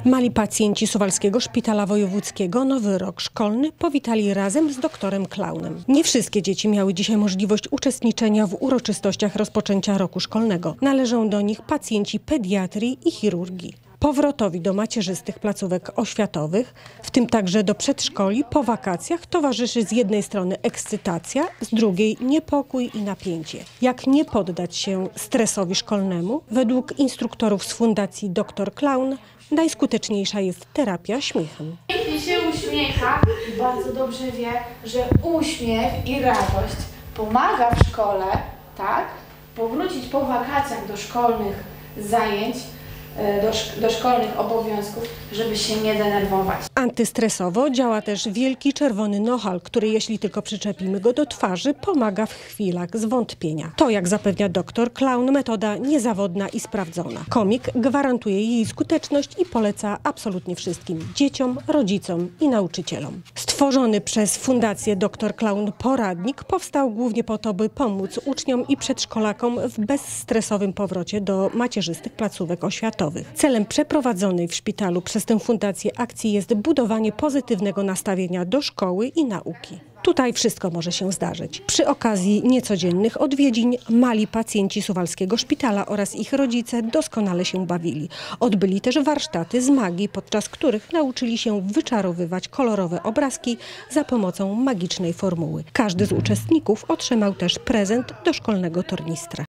Mali pacjenci Suwalskiego Szpitala Wojewódzkiego nowy rok szkolny powitali razem z doktorem Klaunem. Nie wszystkie dzieci miały dzisiaj możliwość uczestniczenia w uroczystościach rozpoczęcia roku szkolnego. Należą do nich pacjenci pediatrii i chirurgii. Powrotowi do macierzystych placówek oświatowych, w tym także do przedszkoli, po wakacjach towarzyszy z jednej strony ekscytacja, z drugiej niepokój i napięcie. Jak nie poddać się stresowi szkolnemu? Według instruktorów z Fundacji Dr Klaun najskuteczniejsza jest terapia śmiechem. Jeśli się uśmiecha, bardzo dobrze wie, że uśmiech i radość pomaga w szkole, tak? Powrócić po wakacjach do szkolnych zajęć, do szkolnych obowiązków, żeby się nie denerwować. Antystresowo działa też wielki czerwony nohal, który jeśli tylko przyczepimy go do twarzy, pomaga w chwilach zwątpienia. To, jak zapewnia dr Klaun, metoda niezawodna i sprawdzona. Komik gwarantuje jej skuteczność i poleca absolutnie wszystkim dzieciom, rodzicom i nauczycielom. Stworzony przez Fundację Dr Klaun poradnik powstał głównie po to, by pomóc uczniom i przedszkolakom w bezstresowym powrocie do macierzystych placówek oświatowych. Celem przeprowadzonej w szpitalu przez tę fundację akcji jest budowanie pozytywnego nastawienia do szkoły i nauki. Tutaj wszystko może się zdarzyć. Przy okazji niecodziennych odwiedzin mali pacjenci Suwalskiego Szpitala oraz ich rodzice doskonale się bawili. Odbyli też warsztaty z magii, podczas których nauczyli się wyczarowywać kolorowe obrazki za pomocą magicznej formuły. Każdy z uczestników otrzymał też prezent do szkolnego tornistra.